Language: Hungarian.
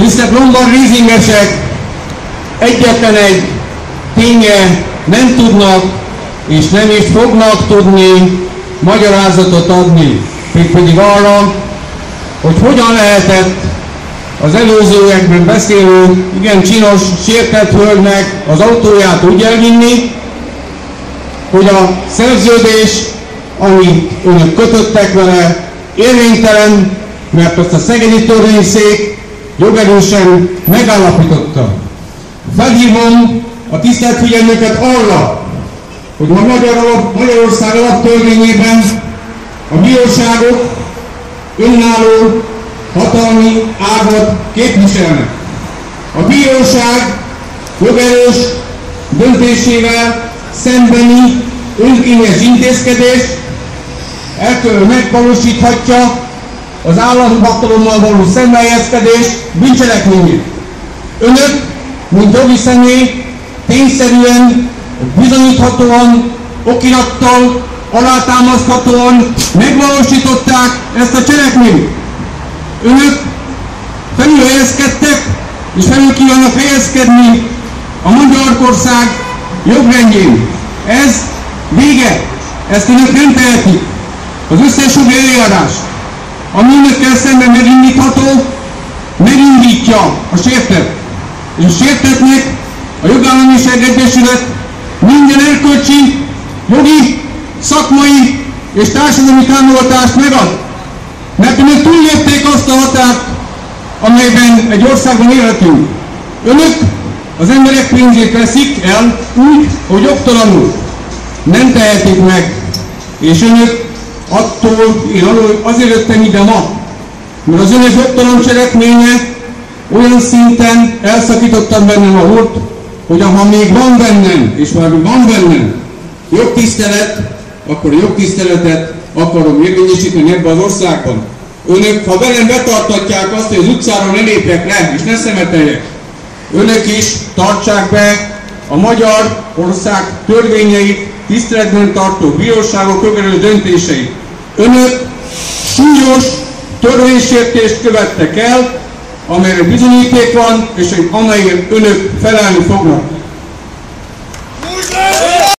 Tisztelt lombard leasingesek, egyetlen egy ténye nem tudnak és nem is fognak tudni magyarázatot adni, mégpedig arra, hogy hogyan lehetett az előzőekben beszélő, igen csinos, sértett hölgynek az autóját úgy elvinni, hogy a szerződés, amit önök kötöttek vele, érvénytelen, mert azt a szegedi törvényszék jogerősen megállapította. Felhívom a tisztelt figyelmüket arra, hogy a Magyarország alaptörvényében a bíróságok önálló hatalmi ágat képviselnek. A bíróság jogerős döntésével szembeni önkényes intézkedés megvalósíthatja az államhatalommal való szembeegyezkedés bűncselekményét. Önök, mint jogi személy, tényszerűen, bizonyíthatóan, okirattal, alátámaszthatóan megvalósították ezt a cselekményt. Önök felülhelyezkedtek, és felül kívánnak helyezkedni a Magyarország jogrendjén. Ez vége. Ezt önök nem tehetik. Az összes jogi eljárás, ami önökkel szemben megindítható, megindítja a sértett. És a sértettnek a Jogállamiság Egyesület minden erkölcsi, jogi, szakmai és társadalmi támogatást megad. Mert önök túllépték azt a határt, amelyben egy országban élhetünk. Önök az emberek pénzét veszik el úgy, hogy jogtalanul. Nem tehetik meg. És önök attól, én azért jöttem ide ma, mert az önök jogtalan cselekménye olyan szinten elszakítottam bennem a húrt, hogy ha még van bennem, és már van bennem jogtisztelet, akkor a jogtiszteletet akarom érvényesíteni ebben az országban. Önök, ha velem betartatják azt, hogy az utcára ne lépjek le, és ne szemeteljek, önök is tartsák be a magyar ország törvényeit, tiszteletben tartó bíróságok jogerős döntéseit. Önök súlyos törvénysértést követtek el, amelyre bizonyíték van, és amelyért önök felelni fognak.